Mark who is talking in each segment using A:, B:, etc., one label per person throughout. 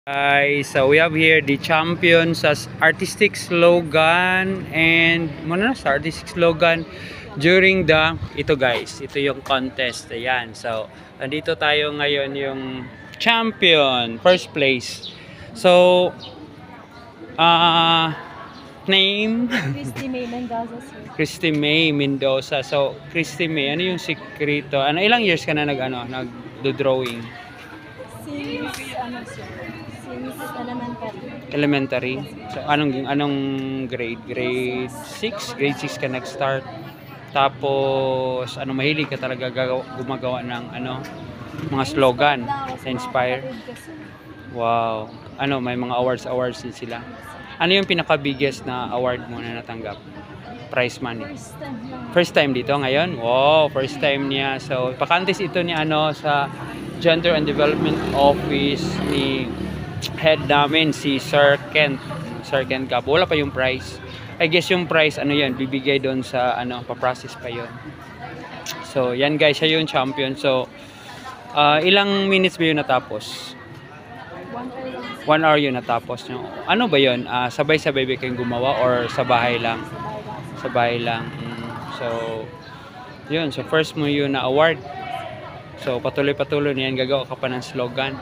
A: Guys, so we have here the champion sa artistic slogan and sa artistic slogan during ito guys, ito yung contest. Ayan, so nandito tayo ngayon yung champion, first place. So name
B: Christy May Mendoza, sir.
A: Christy May Mendoza. So Christy May, ano yung sikreto? Ilang years ka na nag-drawing?
B: Since
A: Elementary.
B: elementary.
A: So anong grade? Grade 6? Grade 6 ka nag-start. Tapos mahilig ka talaga gumagawa ng mga slogan na inspire. Wow. May mga awards din sila. Ano yung pinaka-biggest na award mo na natanggap? Prize money. First time dito ngayon? Wow, first time niya. So, pakantis ito ni sa Gender and Development Office ni head namin si Sir Kent. Sir Kent Gap. Wala pa yung prize. I guess yung prize yan, bibigay doon sa pa-process pa yon. So, yan guys, siya yung champion. So, ilang minutes ba yun natapos? 1 hour yun natapos nyo. Ano ba yun? Sabay-sabay ba kayong gumawa or sa bahay lang? Sa bahay lang. So, yun. So, first mo yun na award. So, patuloy-patuloy na yan. Gagawa ka pa ng slogan.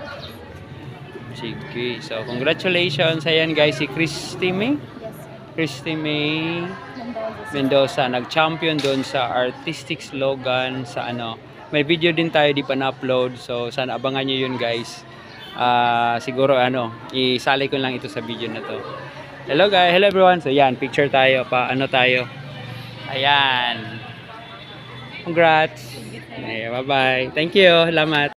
A: Sige. So, congratulations. Ayan guys, si Christy May. Christy May Mendoza. Nag-champion doon sa artistic slogan sa May video din tayo di pa na-upload. So, sana abangan nyo yun guys. Siguro isali ko lang ito sa video na to. Hello guys, hello everyone. So yan, picture tayo tayo. Ayan. Congrats. Bye bye. Thank you. Salamat.